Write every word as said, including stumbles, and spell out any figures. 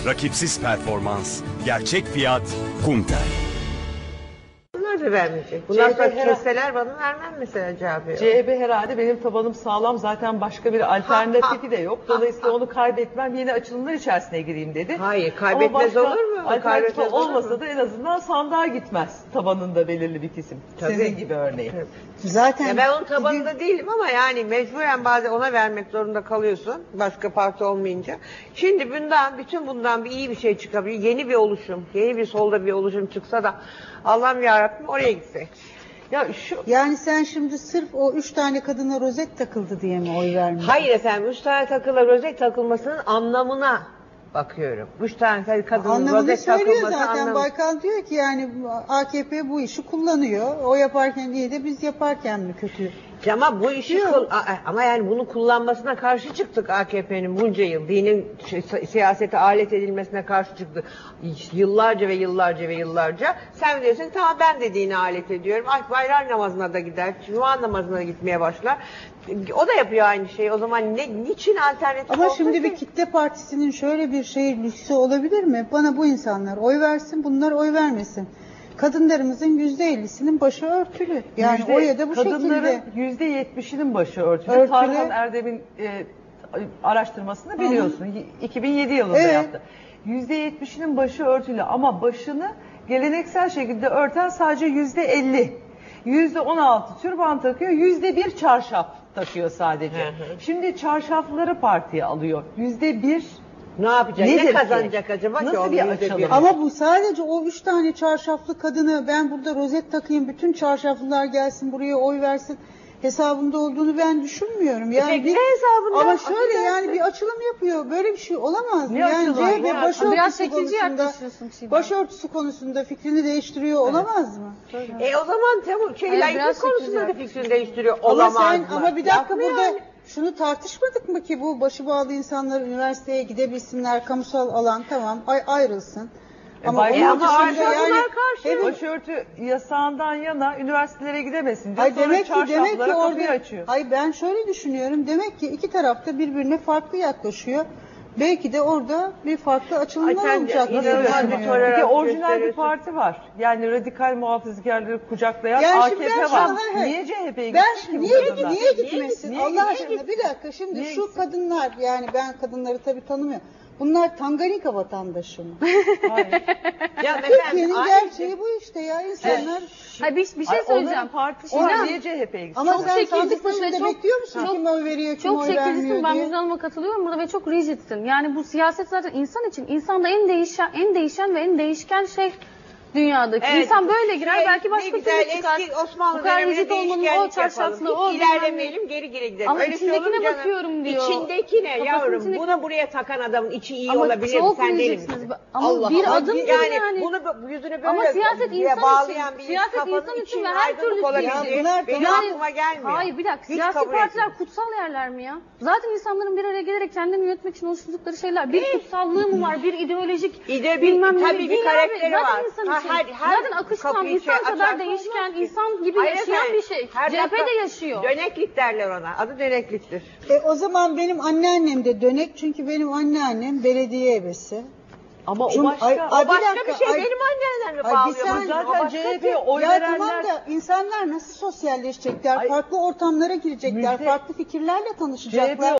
Rakipsiz performans, gerçek fiyat, Kunter. Bunlar da vermeyecek. Bunlar C H P da kesseler bana vermem mesela cevabı. C H P herhalde benim tabanım sağlam, zaten başka bir alternatifi de yok. Dolayısıyla onu kaybetmem, yeni açılımlar içerisine gireyim dedi. Hayır, kaybetmez olur mu? Alternatif Kaybetmez olur olmasa mu? da en azından sandığa gitmez tabanında belirli bir kesim. Tabii. Sizin gibi örneğin. Tabii. Zaten Ya ben onun tabanında değilim ama yani mecburen bazen ona vermek zorunda kalıyorsun. Başka parti olmayınca. Şimdi bundan, bütün bundan bir iyi bir şey çıkabilir. Yeni bir oluşum, yeni bir solda bir oluşum çıksa da Allah'ım yarabbim oraya gitsek. Ya şu yani sen şimdi sırf o üç tane kadına rozet takıldı diye mi oy vermiyorsun? Hayır efendim, üç tane takıla rozet takılmasının anlamına bakıyorum. Üç tane kadının Anlamını rozet söylüyor takılması zaten. anlamı. Baykal diyor ki yani A K P bu işi kullanıyor. O yaparken iyi de biz yaparken mi kötü? Ama bu işi Yok. kul- a- ama yani bunu kullanmasına karşı çıktık A K P'nin bunca yıl. Dinin şey, si- siyasete alet edilmesine karşı çıktı. Yıllarca ve yıllarca ve yıllarca. Sen diyorsun tamam ben de dine alet ediyorum. Ay bayram namazına da gider. Cuma namazına da gitmeye başlar. O da yapıyor aynı şeyi. O zaman ne niçin alternatif Ama olsun şimdi ki? bir kitle partisinin şöyle bir şey lüksü olabilir mi? Bana bu insanlar oy versin, bunlar oy vermesin. Kadınlarımızın yüzde ellisinin başı örtülü. Yani yüzde- o ya da bu kadınların şekilde. yüzde yetmişinin başı örtülü. Örtülü. Tarkan Erdem'in e, araştırmasını biliyorsun. iki bin yedi yılında Evet. yaptı. yüzde yetmişinin başı örtülü ama başını geleneksel şekilde örten sadece yüzde elli. yüzde on altı türban takıyor, yüzde bir çarşaf takıyor sadece. Hı hı. Şimdi çarşafları partiye alıyor. yüzde bir Ne yapacak? nedir Ne ki? kazanacak acaba ki? Nasıl o bir yüzde açalım? Ama bu sadece o üç tane çarşaflı kadını ben burada rozet takayım, bütün çarşaflılar gelsin buraya oy versin hesabında olduğunu ben düşünmüyorum. Yani Peki bir, ne hesabında? ama şöyle Affedersin. yani bir açılım yapıyor. Böyle bir şey olamaz mı? Ne Yani açılımı? C H P Ya, başörtüsü biraz çekici konusunda, yaklaşıyorsun Çiğdem. başörtüsü konusunda fikrini değiştiriyor olamaz mı? E o zaman tamam şey Hayır, laiklik biraz konusunda da çekici fikrini değiştiriyor. Ama Olamaz sen mı? ama bir dakika Yapmıyor burada yani. şunu tartışmadık mı ki bu başı bağlı insanlar üniversiteye gidebilsinler, kamusal alan tamam ay, ayrılsın. E, Ama bay- onun E, ama dışında arka yani bunlar karşı. evet, başörtü yasağından yana üniversitelere gidemesin diyor. Ay Sonra demek ki demek ki çarşaflara kapıyı orada açıyor. ay ben şöyle düşünüyorum. Demek ki iki tarafta birbirine farklı yaklaşıyor. Belki de orada bir farklı Ay açılımlar sen de olacak. yine diye öyle düşünüyorum. bir Bir tolerans de orijinal bir gösteriyorsun. parti var. Yani radikal muhafazkarları kucaklayan Yani A K şimdi P ben var. şuna- hayır, hayır. Niye C H P'ye Ben gitsin ki bu niye kadınlar? niye gitmesin? Niye Allah gitsin? aşkına bir dakika şimdi Niye şu gitsin? kadınlar yani ben kadınları tabii tanımıyorum. Bunlar Tanganyika vatandaşı mı? Hayır. Ya Türkiye'nin efendim, gerçeği bu işte ya insanlar. Hayır, bir, bir şey Ay, söyleyeceğim. onların partisi Çiğdem, var. Niye C H P'ye gitsin? Ama Çok sen şekilcisin sandık başında ve çok- bekliyor musun çok- kim oy veriyor, kim Çok oy şekilcisin, vermiyor ben diye? Müjde Hanım'a katılıyorum burada ve çok rigidsin. Yani bu siyaset zaten insan için. İnsanda en değişen, en değişen ve en değişken şey dünyadaki. Evet, İnsan böyle girer, şey, belki başka ne güzel, türlü çıkar. eski Osmanlı Bu kadar döneminde rigid olmanın o değişkenlik çarşaflı, yapalım. o Hiç bilmem ne. ilerlemeyelim, geri geri gidelim. Ama Öyle şey olur mu içindekine canım? bakıyorum diyor. İçindeki ne Kafasının yavrum? içindeki- Bunu buraya takan adamın içi iyi Ama olabilir mi? çok Sen deli bileceksiniz. misin? Ama bir adımdır yani. yani. Bunu bu- yüzünü böyle Ama siyaset diye insan bağlayan için, bir siyaset kafanın insan için içi ve her aydınlık türlü olabilir. Ya bunlar Benim tamam. aklıma gelmiyor. Hayır bir dakika, Hiç siyasi kabul partiler etmiyorum. kutsal yerler mi ya? Zaten insanların bir araya gelerek kendini yönetmek için oluşturdukları şeyler. Bir kutsallığı mı var, bir ideolojik İde bir- bilmem ne tabii bir değil abi. karakteri Zaten var. insan Ha, için. her- her Zaten akışkan, kapıyı insan şey kadar açarsa değişken, olmaz ki. insan gibi Hayır yaşayan efendim, bir şey. her C H P'de dakika yaşıyor. Döneklik derler ona. Adı dönekliktir. E, o zaman benim anneannem de dönek çünkü benim anneannem belediye ebesi. Ama o Cum- başka. Ay- ay, O başka dakika, bir şey. ay- Benim annemden mi Ay, bir bağlıyor? saniye. O Zaten başka C H şey. P'ye oy Ya verenler. tamam da insanlar nasıl sosyalleşecekler, Ay- farklı ortamlara girecekler, Müjde- farklı fikirlerle C H P tanışacaklar.